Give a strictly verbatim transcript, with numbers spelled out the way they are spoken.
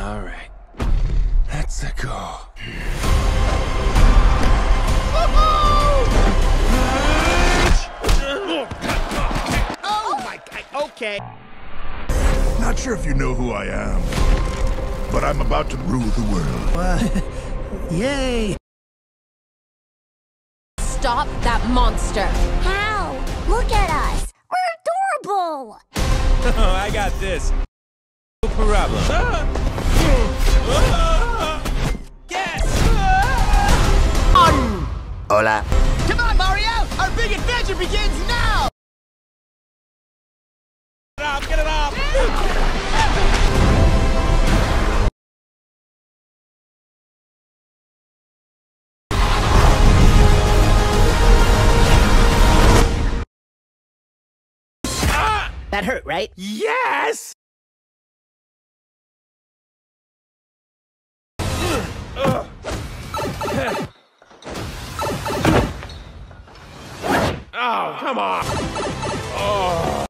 All right. Let's go. Oh my God, okay. Not sure if you know who I am, but I'm about to rule the world. Uh, yay! Stop that monster! How? Look at us. We're adorable. Oh, I got this. No problem. Yes! Hola. Come on, Mario! Our big adventure begins now! Get it off! Get it off! That hurt, right? Yes! Oh, come on! Oh.